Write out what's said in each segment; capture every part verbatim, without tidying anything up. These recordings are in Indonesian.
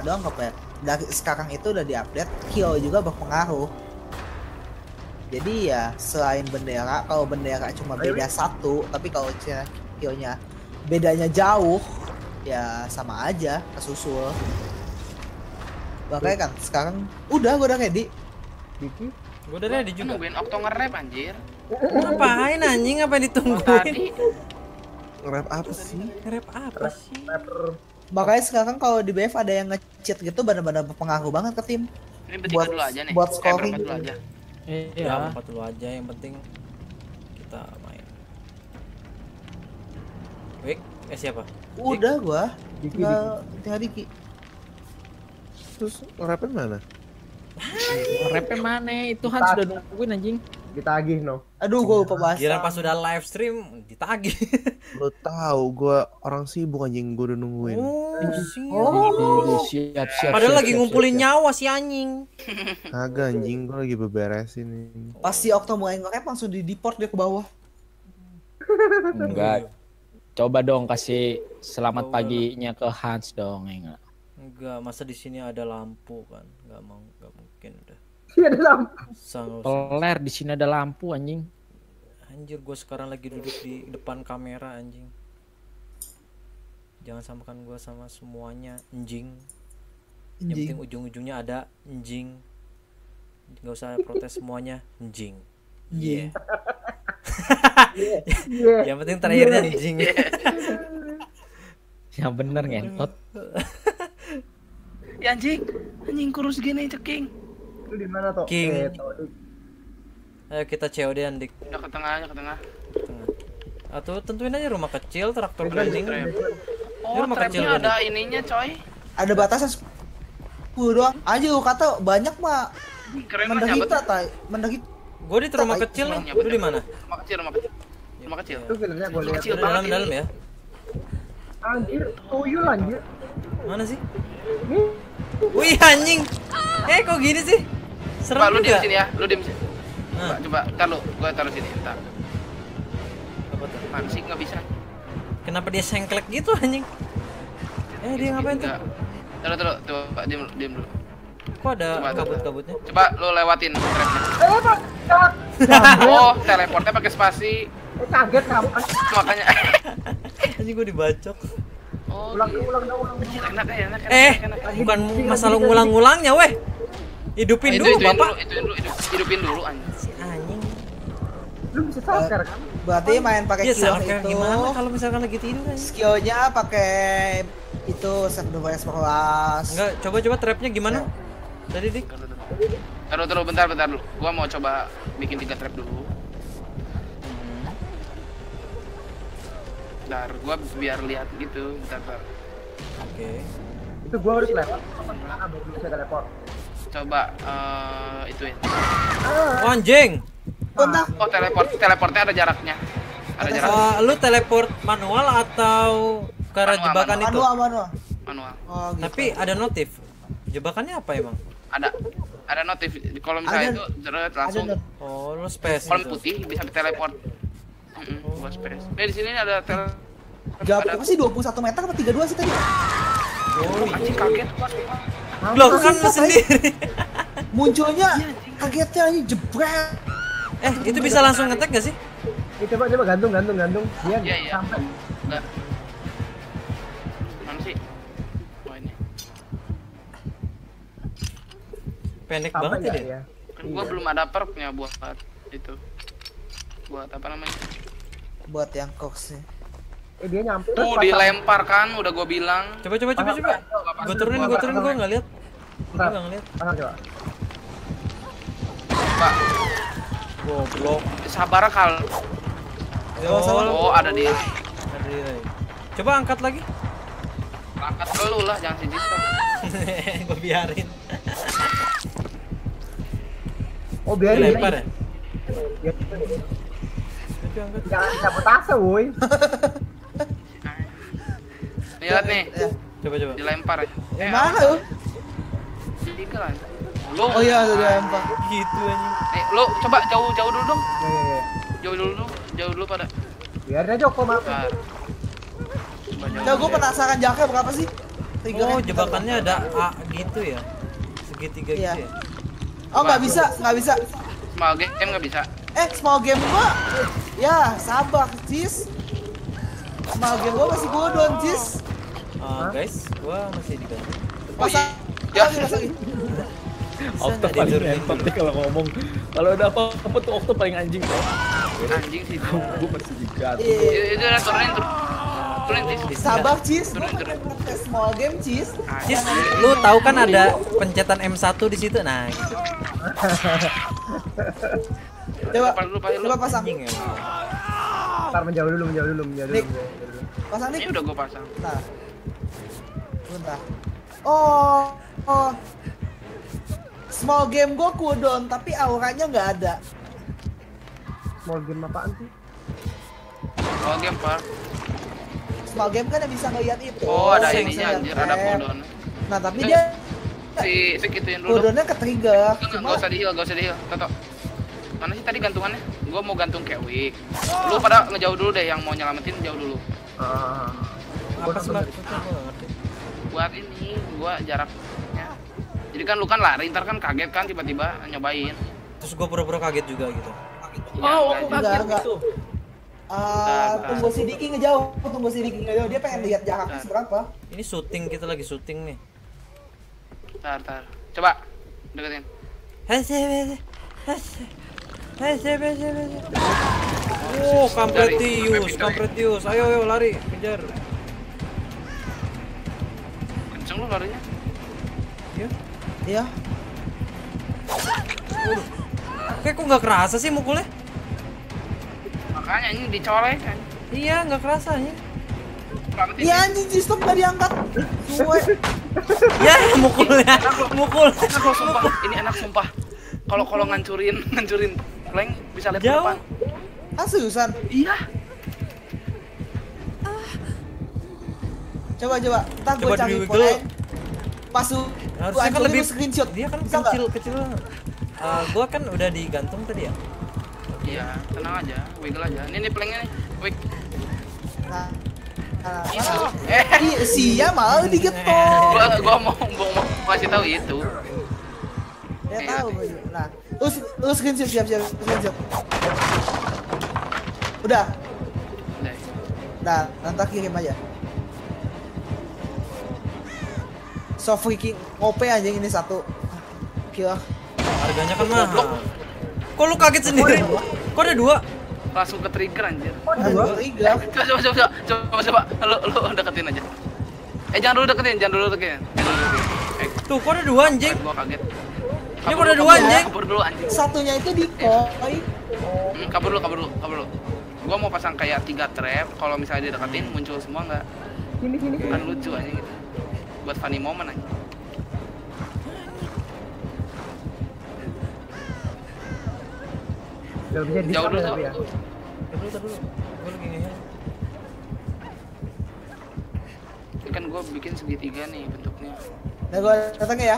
doang kok ya. Dari sekarang itu udah diupdate, kill juga berpengaruh. Jadi ya selain bendera, kalau bendera cuma beda satu, tapi kalau killnya bedanya jauh, ya sama aja kesusul. Makanya kan sekarang udah gue udah ready. Diki, Gue udah ready juga. Nungguin Okto nge-rap anjir. Ngapain anjing? Apa yang Oh, ditungguin? tadi Nge-rap apa sih? Rap apa sih? rapper. Makanya sekarang kalau di B F ada yang nge-cheat gitu benar-benar berpengaruh banget ke tim. ini bertiga Buat- dulu aja nih. buat Eh, scoring. berempat dulu aja. Iya, empat dulu aja yang penting kita main. Wik, eh siapa? Udah gua Diki, tinggal tinggal Diki. Terus nge-rapin mana? Rapnya mana? Itu Hans Kita- udah nungguin anjing. Ditagih no. Aduh gua lupa bahas. Kira pas sudah live stream ditagih. Lo tahu gue orang sibuk anjing, gue udah nungguin. Oh, siap. Oh, siap siap. Padahal siap, lagi siap, ngumpulin siap, nyawa si anjing. Kagak anjing, gue lagi beberesin ini. Pas si Okto mulai nge-rap langsung di deport dia ke bawah. siap. Enggak. Coba dong kasih selamat paginya ke Hans dong, ya enggak? Enggak, masa di sini ada lampu kan? Enggak mau, enggak mungkin udah. Iya ada lampu. Sang, Peler di sini ada lampu anjing. anjir, gue sekarang lagi duduk di depan kamera anjing. Jangan samakan gue sama semuanya anjing. Yang Anjing. penting ujung-ujungnya ada anjing. Gak usah protes semuanya anjing. Iya. Iya. Yang penting terakhirnya anjing. Yang bener ngentot. Ya anjing, anjing kurus gini ceking. Itu di mana toh? King. Eh, toh, Dik. Ayo kita C O D-an dik Udah ke tengah aja ke tengah. tengah. Atau tentuin aja rumah kecil, traktor Trap, keliling. trap. Oh, rumah kecil trapnya gua ada ininya coy. Ada batasan sepuluh doang. Aja lu kata banyak mah Ih, keren lah nyabet. menderita tai, menderita. Gue di rumah kecil nih. Lu di mana? Rumah kecil, rumah kecil. Rumah kecil. Itu filmnya gue lihat. Kecil Di dalam banget dalam ini. ya. Anjir, tuyul anjir. Mana sih? Nih, Wih anjing. Eh kok gini sih? Serem Coba lu juga. diem sini ya, lu diem sini. Coba, Nah, coba, ntar lu, gua taruh sini, ntar. apa tuh? Mana sih nggak bisa? Kenapa dia sengklek gitu anjing? Eh dia ngapain tuh? Nggak. Taruh, taruh, tuh, Pak, diem, dulu, diem dulu. Kok ada Coba, kabut-kabutnya? Coba lu lewatin trapnya. eh Pak, jangan. Oh, teleportnya pakai spasi. Eh kaget kamu. Makanya. Anjing gue dibacok. Oh, Ulang gitu. ulang ulang ulang. Enak ya, enak, enak, Eh, enak, enak. bukan masalah ngulang-ngulangnya weh. Hidupin Itu, dulu ituin bapak. dulu, ituin dulu, hidup- hidupin dulu anjing. Si anjing. Lu bisa sakar kan? Berarti main pakai Dia skill sakar itu. gimana kalau misalkan lagi tidur anjing? Skillnya pakai itu save the voice plus. Enggak, coba-coba trapnya gimana? Tadi dik. Taruh, taruh. Taruh, taruh, bentar, bentar dulu. Gua mau coba bikin tiga trap dulu. Bentar, gua biar lihat gitu. Bentar, bentar. Oke. Itu gua harus lewat. Ah, baru bisa teleport. Coba eh ituin. Oh, anjing. Bentar. Oh, teleport, teleportnya ada jaraknya. Ada jarak Eh, lu teleport manual atau ke arah Manual, jebakan itu? Manual manual. manual. Oh gitu. Tapi ada notif. Jebakannya apa emang? Ada ada notif kalau misalnya Ada- itu terus ada langsung not- Oh, lu space kolom gitu. putih bisa teleport. Heeh, buat space. Nah, di sini ada tel Gak ada apa sih dua puluh satu meter apa tiga puluh dua sih tadi? Oh, anjing kaget. Loh, kan lu sendiri. Munculnya kagetnya aja jebret. Eh, itu bisa langsung ngetek gak sih? Eh, coba coba gantung gantung gantung. Dia Iya, iya. sampai. Enggak. Mana sih? Oh, ini. Pendek Sampai banget ya nggak dia. ya? Kan gua belum ada perknya buat itu. Buat apa namanya? Buat yang cox nih. Eh dia nyampe. Tuh Pas- dilempar kan, udah gua bilang. Coba coba coba coba. Gua turunin, gua turunin, gua enggak lihat. Gua Bentar. enggak ngeliat. Pasang coba. Pak, Goblok. sabar kal. Oh, Oh, ada di ada di Ray. Coba angkat lagi. angkat dulu lah, jangan si Jista. Gua biarin. Oh biarin. Lempar ya? Biar- Tapi angkat. Jangan sabotase woi. Lihat nih, Ya. Coba coba. dilempar ya. Eh, mana lu? Tiga lah. Lu, Oh iya udah lempar. Gitu anjing. nih, lu coba jauh jauh dulu dong. Ya, ya, ya. Jauh dulu, jauh dulu pada. Biarin aja kok maaf. Bentar. Coba jauh. Nah, gue penasaran jaraknya berapa sih? triggernya. Oh, jebakannya ada A gitu ya. Segitiga Iya. gitu ya. Oh nggak bisa, nggak bisa. Small game nggak bisa. Eh small game gua, ya sabar cis. Small game gua masih cooldown cis. Ah, guys, gua masih diganti. Pasang, Ya. lagi, pasang. Okto paling ngentot nih kalau ngomong. Kalau ada apa-apa tuh Okto paling anjing tuh. Anjing sih itu. Gue masih diganti. Iya. Itu itu udah turunin tuh. Turunin tis. Sabar cis, gua Turun, turun. pengen ngetes small game cis. Cis, lu tahu kan ada pencetan M satu di situ. Nah, gitu. Coba, Lupa dulu, lupa dulu. coba pasang. Anjing ya. Ntar menjauh dulu, menjauh dulu, menjauh dulu. Nik. menjauh dulu. Pasang Ini nih. udah gua pasang. Nah. Bentar. Oh, oh. Small game gua cooldown tapi auranya nggak ada. Small game apaan sih? Small game par. Small game kan yang bisa ngeliat itu. Oh, ada Bisa ininya ngeliat anjir, ada tab. cooldown. Nah, tapi dia Si si gituin dulu. cooldownnya ke trigger. Enggak Cuma usah di heal, enggak usah di heal. Toto. Mana sih tadi gantungannya? Gua mau gantung Kewi. Lu pada ngejauh dulu deh, yang mau nyelamatin jauh dulu. Ah. Apa sih maksudnya? Gua nggak ngerti. Buat ini, gua jaraknya. Jadi kan lu kan lari, ntar kan kaget kan tiba-tiba nyobain. Terus gua pura-pura kaget juga gitu. Oh, Ya, aku enggak, enggak, kaget enggak. gitu. Uh, Bentar, tunggu si Diki ngejauh, tunggu si Diki ngejauh. Dia pengen lihat jaraknya seberapa. Ini syuting, kita lagi syuting nih. Ntar, ntar. Coba deketin. Oh, Kampretius, Dari- Kampretius. Ayo, ayo lari, kejar. Kenceng lu larinya. Iya. Iya. Kayak kok nggak kerasa sih mukulnya? Makanya ini dicolek kan. Iya, nggak kerasa ya. Selamatin. Iya anjing G-Stop nggak diangkat. Suwe. Ya, mukulnya, mukul. Anak lo sumpah, ini anak sumpah. Kalau kalau ngancurin, ngancurin plank bisa lihat ke Jauh. depan. Ah seriusan? Iya. Coba coba. Ntar gue Coba cari di polanya. Google. Pas lu Harusnya kan hancurin, lebih lu screenshot. Dia kan Bisa nggak? kecil, kecil banget. Eh, gua kan udah digantung tadi ya. Iya, tenang aja, wiggle aja. Ini nih planknya nih, wig. Nah, nah, Ini mana? tuh. Eh, Ih, Sia malah digetok. gua gua mau gua mau kasih tahu itu. Ya tahu gue juga. Nah, lu, lu screenshot siap siap screenshot. Udah. Udah. Nah, nanti kirim aja. So freaking O P anjing ini satu. Gila. Harganya kan mahal. Kok lu kaget sendiri? Kok ada dua? Langsung ke trigger anjir. Aduh, tiga. Coba coba coba coba coba lu lu deketin aja. Eh jangan dulu deketin, jangan dulu deketin. Jangan dulu deketin. Eh, Tuh, kok ada dua anjing? gua kaget. Ini Kabur kok ada dulu, dua kabur, anjing? Kabur dulu anjing. Satunya itu di koi. Hmm, kabur dulu, kabur dulu, kabur dulu. Gua mau pasang kayak tiga trap, kalau misalnya dideketin muncul semua enggak? Sini sini. Kan lucu aja gitu. Buat funny moment aja. Gak bisa di Jauh dulu, tapi jauh ya. dulu. Tar dulu, tar dulu. Gua lagi ngehel. Ini kan gua bikin segitiga nih bentuknya. Nah, gue datang ya.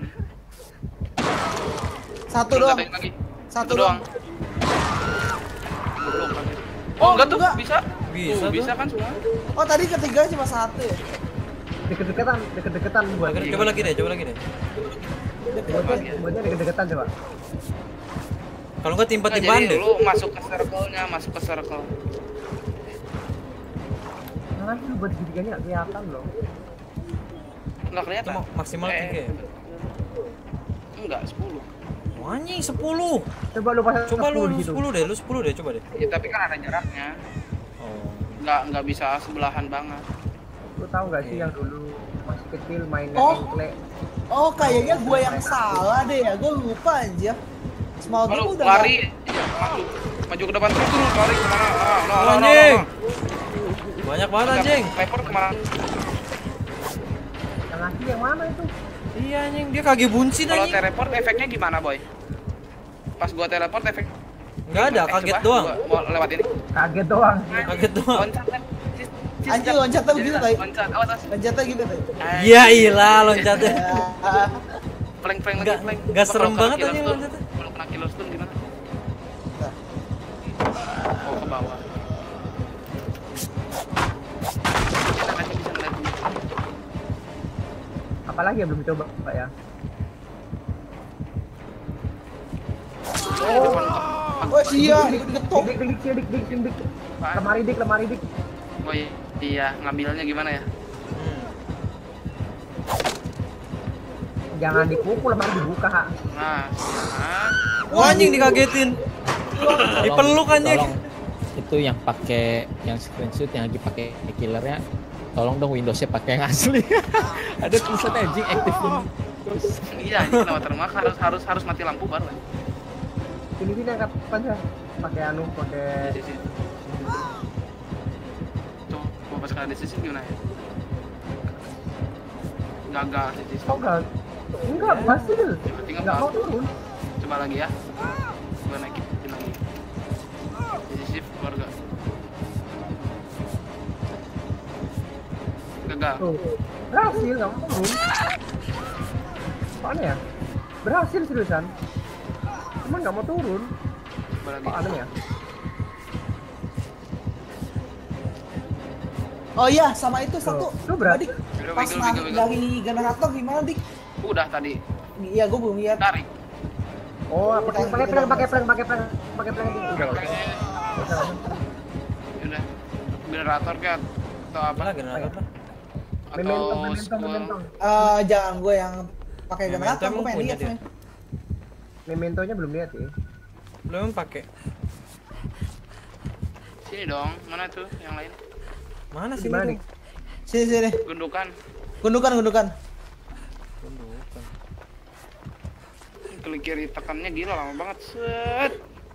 Satu Terus doang. katain lagi. Satu Satu doang. Belum, kaget. Oh, enggak tuh, enggak. bisa. Bisa Tuh, tuh. bisa kan semua. Oh, tadi ketiga cuma satu ya. Deket-deketan, deket-deketan buat. Coba, coba lagi deh, coba lagi deh. Buatnya, buatnya deket-deketan coba. Kalau nggak Nggak, timpa-timpaan jadi deh. lu masuk ke circle-nya, masuk ke circle. Nah, sih buat segitiganya nggak kelihatan loh. Enggak Itu kelihatan. ma- maksimal Eh, tiga ya? Enggak, sepuluh. Wah, anjing sepuluh. Coba lu pasang Coba lu sepuluh di lu situ. sepuluh deh, lu sepuluh deh, coba deh. Ya, tapi kan ada jaraknya. Oh. Enggak enggak bisa sebelahan banget. Lu tahu nggak sih yang dulu masih kecil mainnya Oh. engklek? Oh, kayaknya gue yang salah deh ya. Gue lupa anjir. Small game Kalau udah lari ya, maju maju ke depan terus terus lari kemana? Ah, no, no, no, Anjing. no, Banyak banget no. anjing. Teleport kemana? Yang asli yang mana itu? Iya anjing, dia kaki buncit Kalau anjing. teleport efeknya gimana, boy? Pas gua teleport efek Enggak ada, Eh, kaget coba, doang. gua mau lewat ini. Kaget doang. Kaget doang. Loncat kan. Cis, cis, Anjing, jap. loncatnya Jadi, begitu, Tai. Loncat, awas awas. Pencetnya gitu tuh. Iya ilah loncatnya. Ya. Plank plank lagi Nggak- plank. nggak Coba serem kalau kena banget killer anjing stun. loncatnya. Kalau kena killer stun gimana? Nah. Oh, ke bawah. Kita nggak bisa ngeliat. Apalagi yang belum dicoba Pak ya? Oh. Depan. Oh iya, diketuk. Dik dik dik dik dik dik dik. Apaan? Lemari dik lemari dik. Oh iya, ngambilnya gimana ya? Jangan dipukul lemari dibuka. Nah, nah. Wah, anjing dikagetin. Dipeluk anjing. Tolong itu yang pakai yang screenshot yang lagi pakai killernya, tolong dong Windowsnya pakai yang asli. Ada tulisan anjing active Windows. Iya, ini kenapa termak harus harus harus mati lampu baru. Ini ini yang kapan ya? Pakai anu, pakai Di sini. Tuh, gua pas kali di sini gimana ya? Gagal di sini. oh enggak. Enggak, berhasil. Berarti Enggak nggak mau turun. Coba lagi ya. Gua naikin lagi. Jadi shift keluarga. Gagal. Tuh. Berhasil, enggak mau turun. Apaan ya? Berhasil seriusan. Cuman nggak mau turun. Coba lagi. Kok aneh ya? Oh iya, sama itu satu. Lu berarti Dik, Wiggle, pas wiggle, narik wiggle, wiggle. dari generator gimana dik? Udah tadi. Iya, gue belum lihat. Tarik. oh pakai pakai plank pakai plank pakai plank pakai plank itu udah. Udah. Generator kayak atau apa? Apa generator lah? Atau Mementong, mementong, school. mementong. Eh, jangan gue yang pakai Memento generator, gue emang pengen punya lihat dia. nih. Mementonya belum lihat ya. Belum pakai. Sini dong. Mana tuh yang lain? Mana sih Gimana, itu? Dik? Sini sini. Gundukan. Gundukan gundukan. Gundukan. Klik kiri tekannya gila lama banget. Set.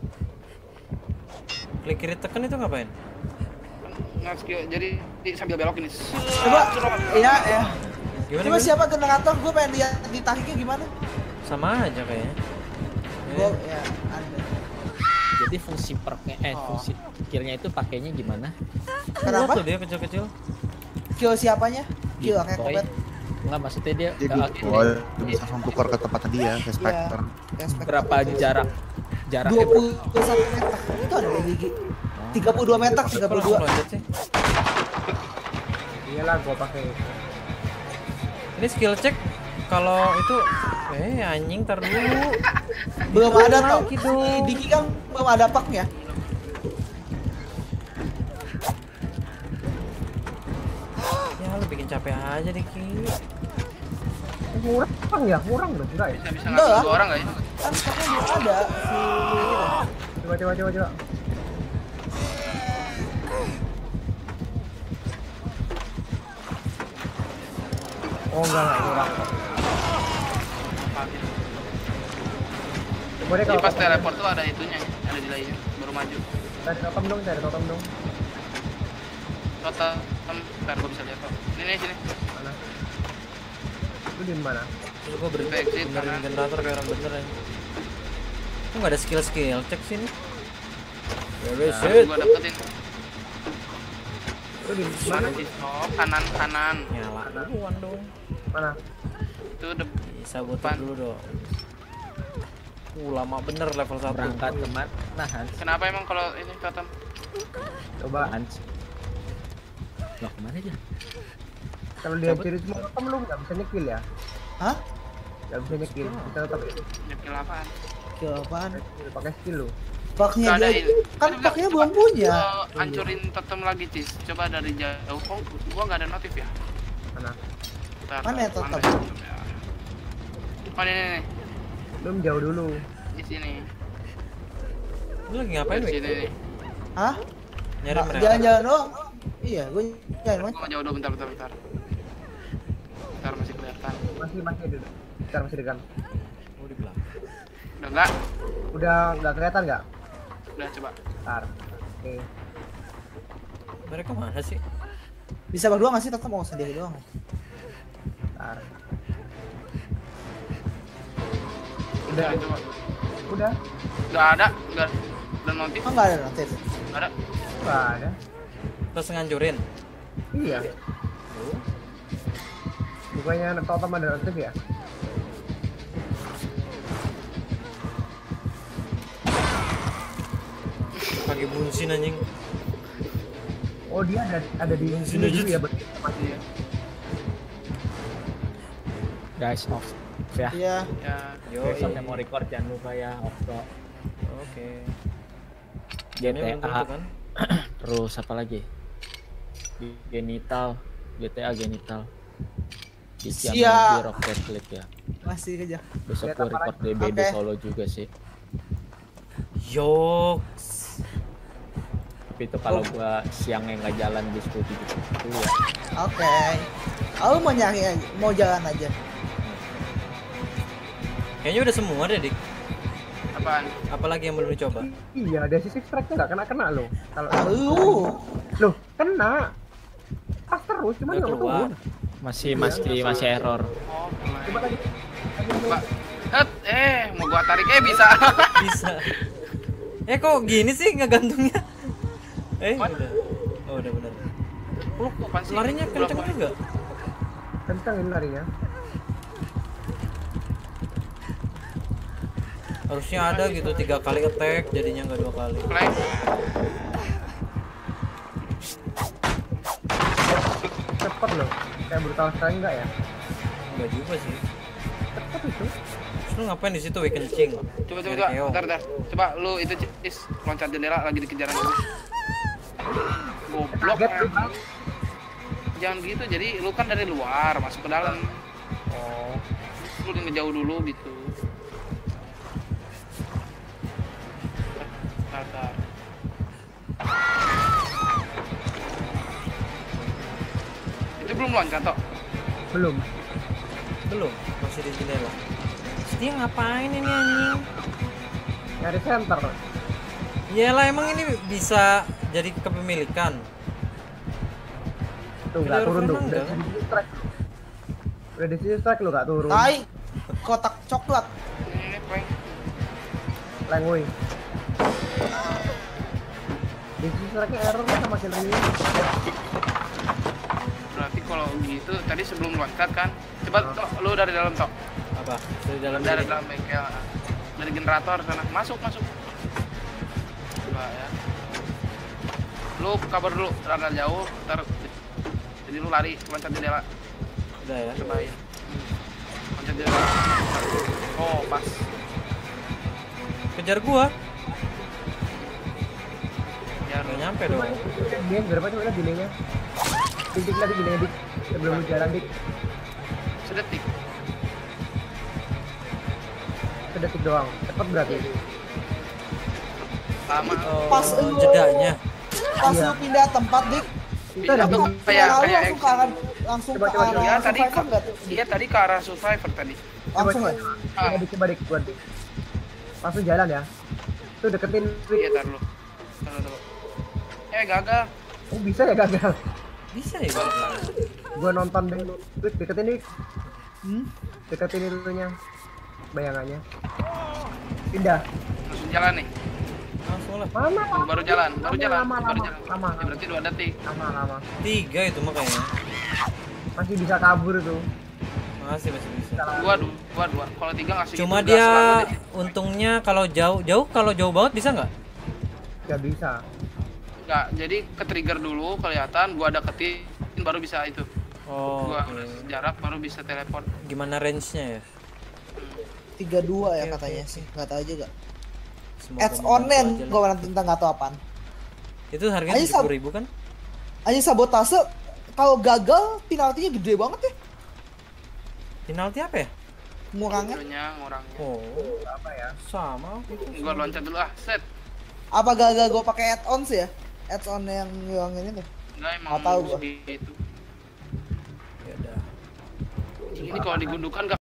Klik kiri tekan itu ngapain? Nggak skill. Jadi di, sambil belok ini. Set. Coba, iya ya. Gimana? Coba Gun? siapa generator? Gue pengen lihat ditariknya gimana. Sama aja kayaknya. Gue Eh, ya ada. Jadi fungsi perknya eh Oh. fungsi skillnya itu pakainya gimana? Kenapa? tuh dia kecil-kecil. Kill siapanya? Kill Di kayak boy. kopet. Enggak, maksudnya dia Jadi eh, gua bisa langsung tukar ke tempat dia, ke Spectre. Iya. berapa jarak jarak dua puluh satu meter. Itu ada dari gigi. tiga puluh dua meter, tiga Kok puluh langsung dua. loncat sih? Iyalah gua pakai. Ini skill check kalau itu eh anjing tar dulu. Belum ada tau. Lagi dong. Diki kan belum ada paknya. Ya lu bikin capek aja Diki. Kurang ya, kurang dong, enggak ya? Bisa bisa Enggak ngasih lah. dua orang nggak ya? Kan paknya belum ada si ini. Coba coba coba coba. Oh enggak enggak kurang. Boleh Jadi kalau pas teleport tuh ada itunya, ada delaynya, baru maju. Cari totem dong, cari totem dong. Total, ntar gua bisa lihat kok. Ini nih sini. Mana? Lu di mana? Terus gua berhenti Exit, benerin kanan. generator kayak orang bener aja. Kok nggak ada skill skill cek sini? Ya wes Nah, shit. gua dapetin. Lu di Mana mana? sih? Oh, kanan kanan. Nyala duluan dong. Mana? Itu depan. Bisa butuh Depan. dulu dong. Uh, lama bener level satu. berangkat ke mana Hans? Kenapa emang kalau ini totem? Coba. Hans. Loh, kemana aja? Kalau dia ciri semua totem lu nggak bisa nyekill ya? Hah? Nggak bisa nyekill. Kita tetap Nyekil apaan? Kill apaan? pakai skill lu. Paknya Nggak ada dia ini. kan Coba- paknya coba, belum punya. uh, hancurin totem lagi, Cis. Coba dari jauh. Oh, gua nggak ada notif ya. Mana? Bentar, Mana ya totem? ya? Oh, ini, ini, ini. Belum jauh dulu. Di sini. Lu lagi ngapain, Di Wik? sini. Hah? Nyari Nah, mereka. jalan-jalan doang. Iya, gue jalan mas. Gua jauh dulu, bentar, bentar, bentar. Bentar, masih kelihatan. Masih masih di Sekarang masih dekat. Oh, di belakang. Udah enggak? Udah nggak kelihatan nggak? Udah, coba. Ntar. Oke. Mereka mana sih? Bisa berdua nggak sih? Tetap mau sendiri doang. Ntar. Udah, Udah. coba. Udah. Nggak ada, nggak ada notif. Oh nggak ada notif. Nggak ada. Nggak ada. Terus ngancurin. Iya. Bukannya totem ada notif ya? Pakai bunsin anjing. Oh dia ada ada di Sini sini aja. juga ya berarti masih ya. Guys, off ya. Iya. Ya. Yo. Besok yang mau record jangan lupa ya off kok. Oke. G Ini T belum tentu A kan? terus apa lagi? Genital, G T A Genital. Di Siap. Ciamagi Rocket League ya. Masih kerja. Besok Lihat gue apa record D B D Oke. Solo juga sih. Yoks. Tapi itu kalau gua siangnya nggak jalan di sepuluh tujuh puluh ya. Oke. Aku mau nyari aja, mau jalan aja. Kayaknya udah semua deh, Dik. Apaan? Apalagi yang belum dicoba? Iya, Decisive Strike nggak kena-kena loh. Kalau Lu. loh, kena. Pas terus, cuma Nggak nggak keluar. turun. Masih masih masih error. Oh, Coba lagi. coba. Het, eh, mau gua tarik eh bisa. Bisa. Eh kok gini sih ngegantungnya? Eh Mana? udah. Oh udah benar. Lu apaan sih? Larinya kenceng Berapa? juga. Kencang ini larinya. Harusnya ada gitu tiga kali attack jadinya nggak dua kali. Play. Cepet loh. Kayak brutal strike enggak ya? Enggak juga sih. Cepet itu. Terus lu ngapain di situ we kencing? Coba coba Nyari coba. keong. Bentar, bentar. Coba lu itu Cis, loncat jendela lagi dikejaran dulu. Goblok. Kaget lu, anjing. Bang. Jangan gitu. Jadi lu kan dari luar masuk ke dalam. Oh. Lu ngejauh dulu gitu. Bentar, bentar. Itu belum loncat toh? Belum. Belum, masih di jendela. Dia ngapain ini anjing? Nyari center. Iyalah emang ini bisa jadi kepemilikan. Tuh nggak Ada turun tuh. renang Udah nggak? Decisive Strike. Udah Decisive Strike lu nggak turun. Tai. Kotak coklat. Ini prank. Lengway. Decisive Strike-nya error kan sama killernya. Berarti kalau gitu tadi sebelum loncat kan. Coba toh, lu dari dalam toh. Apa? Dari dalam Dari sini? dalam bengkel. Dari generator sana. Masuk, masuk. Coba ya. Lu kabar dulu, rada jauh, ntar jadi lu lari loncat jendela. Udah ya. Cobain. Loncat jendela. Oh, pas. Kejar gua. Biar Udah nyampe dong. Dia berapa coba lihat delaynya. Dik lagi delaynya dik. Sebelum lu jalan dik. sedetik. Sedetik doang. Cepet berarti. Lama. Oh, Pas lu- jedanya. Pas Iya. lu pindah tempat, Dik. Itu Bisa ada tuh, di kayak Lalu kayak langsung ke action. arah langsung Coba, ke coba, arah coba. Iya tadi survivor ke, nggak tuh? iya tadi ke arah survivor tadi. Langsung ya? Ah, Coba dik, coba dik buat dik. Langsung jalan ya. Tuh deketin. iya tar dulu. Tar dulu. Eh gagal. Oh bisa ya gagal. Bisa ya Bang? Gua nonton deh. Dik, deketin dik. Hmm? Deketin itunya. Bayangannya. Pindah. Langsung jalan nih. Langsung lah. Lama, Tuh, baru jalan, baru lama, jalan, lama, baru lama, jalan. lama, Ya, berarti dua detik. lama, lama. Tiga itu mah kayaknya. Masih bisa kabur tuh. Masih masih bisa. Dua, dua, dua, dua. Kalau tiga ngasih Cuma gitu, gas dia selalu deh. untungnya kalau jauh jauh kalau jauh banget bisa nggak? Gak bisa. Nggak, jadi ke trigger dulu kelihatan, gua deketin baru bisa itu. Oh. Gua oke. jarak baru bisa teleport. Gimana range-nya ya? tiga dua ya Oke, katanya sih. Enggak tahu juga. Semoga Ads membantu online aja lah. gua nanti tentang enggak tahu apaan. Itu harganya Ayo, tujuh Sab. puluh ribu kan? Hanya sabotase kalau gagal penaltinya gede banget ya. Penalti apa ya? Ngurangnya. Videonya, ngurangnya. Oh, Apa ya? sama itu. Gua loncat dulu ah, set. Apa gagal gua pakai add-on sih ya? Add-on yang yang ini tuh. Enggak emang Nggak tahu gua. gitu. Ya udah. Ini kalau digundukan nggak